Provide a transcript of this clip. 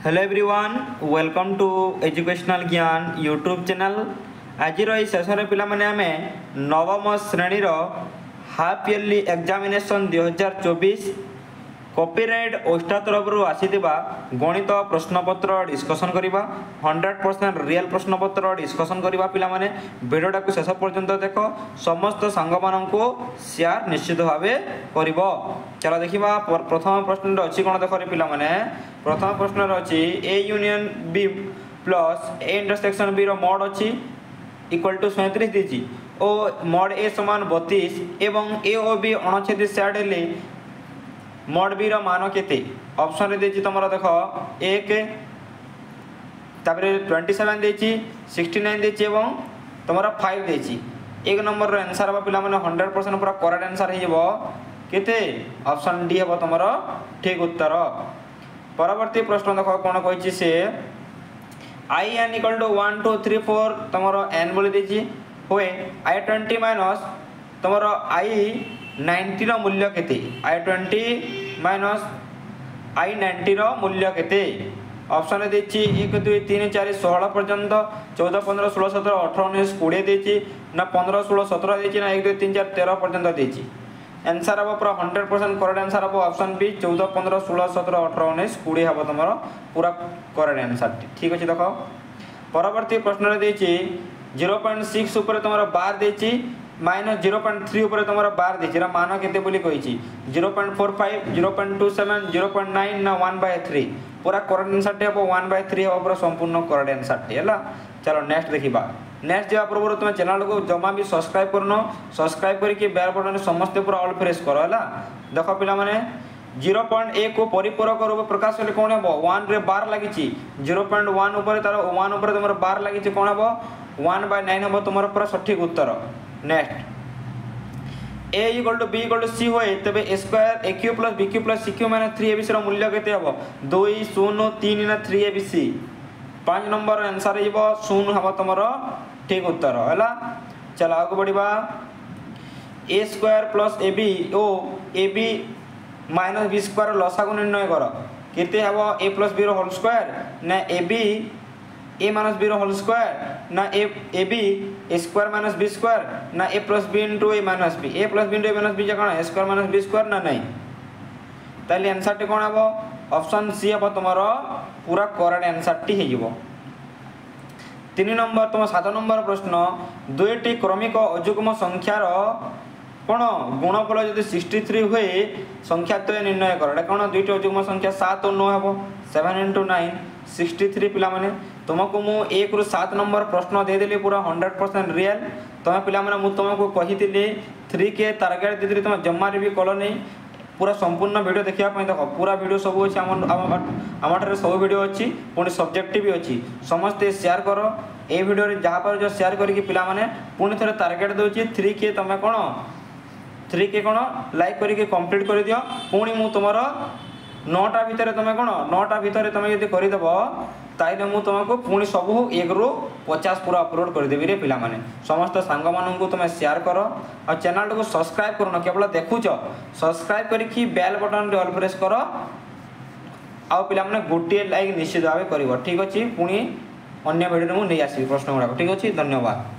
Hello everyone welcome to educational Gyan YouTube channel. आज शेष पे आम नवम श्रेणी हाफ इयरली एग्जामिनेशन 2024 कॉपीराइट ओस्टा तरफ आसीथिबा गणित प्रश्नपत्र डिस्कसन करवा 100% रियल प्रश्नपत्र डिस्कसन करवा पिला माने वीडियोटा को शेष पर्यंत देख समस्त सांग मानू शेयर निश्चित भाव कर। चलो देखा प्रथम प्रश्न अच्छी कौन देख पिला माने प्रथम प्रश्न अच्छी A union B plus A intersection B mod अच्छी इक्वल टू 37 दीची और मोड ए समान 32 एवं ए ओ बी 69 सेड हेले मोड बी मान केते ऑप्शन रे देछि तुम देख 1 तापरे 27 देछि 69 देछि एवं तुम 5 देछि। एक नंबर रो आंसर बा पिला माने 100% पूरा करेक्ट आंसर हे जबो केते ऑप्शन डी हेबो तुम ठीक उत्तर। परवर्ती प्रश्न देख कोन कहिछि से आई एन इक्वल टू 1 2 3 4 तुम एन बोली देछि होए आई 20 माइनस तुम आई 90 रो मूल्य केते आई 20 माइनस आई 90 रो मूल्य केते ऑप्शन देछि 1 2 3 4 16 पर्यंत 14 15 16 17 18 19 20 देछि ना 15 16 17 देछि ना 1 2 3 4 13 पर्यंत देछि। आंसर अब पूरा 100% करेक्ट आंसर अब ऑप्शन बी 14 15 16 17 18 19 20 हबो तुमरो पूरा करेक्ट आंसर। ठीक अछि देखो परवर्ती प्रश्न रे देछि 0.6 ऊपर तुमरो बार देछि माइनस 0.3 ऊपर तुम बार देछि मान केते बोली कहिछि 0.45 0.27 0.9 ना 1/3 पूरा करेक्ट आंसर टे 1/3 हो पूरा संपूर्ण करेक्ट आंसर टे हला। चलो नेक्स्ट देखिबा नेक्स्ट जा पूर्व तुम चैनल को जमा भी सब्सक्राइब करनो सब्सक्राइब करके बेल बटन समस्त पूरा ऑल प्रेस करो हला। देखो पिला माने 0.1 को परिपूरक रूप प्रकाश होले कोन हेबो 1 रे बार लागिछि 0.1 ऊपर तार 1 ऊपर तुम बार लागिछि कोन हेबो 1/9 हेबो तुमर पूरा सठिक उत्तर। Next A equal to B equal to C होए तबे A square A cube plus B cube plus C cube minus 3 AB रो मूल्य केते हबो 2 0 3 ना 3 एबी सी 5 नंबर आंसर हेबो 0 हबो तमरो ठीक उत्तर हला। चलो आगु बढ़िबा A square plus A B ओ A B minus B square लसागु निर्णय करो केते हबो ए प्लस बी रो होल स्क्वायर ना A B A minus B रो होल स्क्वायर ना A B A square minus B square ना A plus B into A minus B A plus B into A minus B जकण A square minus B square ना नहीं ताली answer टे कोन हबो option C हबो तुम्हारो पूरा करेक्ट आंसर टी हे जिवो। 3 नंबर तुम 7 नंबर प्रश्न दुईटी क्रमिक अयुग्म संख्यार कोन गुणफल यदि 63 हुए संख्या तो निर्णय कर कोन दुईटी अयुग्म संख्या 7 और 9 हबो 7 * 9 63 पिला माने तुमको मु 1 रु 7 नंबर प्रश्न दे देली पूरा 100% रियल तुम पिला माने मु तुमको कहितिली 3 के टारगेट देली तुम जम्मा रे भी कलो नहीं पूरा संपूर्ण वीडियो देखिया पई देखो पूरा वीडियो सब अछि हमर सब वीडियो अछि पुणी सब्जेक्टिव भी अछि समस्त शेयर करो ए वीडियो रे जहां पर जो शेयर करी कि पिला माने पुणी थरे टारगेट दोछि 3 के तमे कोन 3 के कोन लाइक करी के कंप्लीट कर दियो पुणी मु तुमरो 9टा भितर तुम कोन 9टा भितर तुम यदि करि देबो ताइले मु तुमको पुणी सब 1 रु 50 पूरा अपलोड कर देबी रे पिला माने समस्त सांग मानन को तुम शेयर करो और चैनल को सब्सक्राइब करनो केवल देखुचो सब्सक्राइब करी कि बेल बटन रे ऑल प्रेस करो आ पिला माने गोटे लाइक निश्चित भाबे करिवो। ठीक अछि पुणी अन्य वीडियो मु नै आसी प्रश्न गुडा। ठीक अछि धन्यवाद।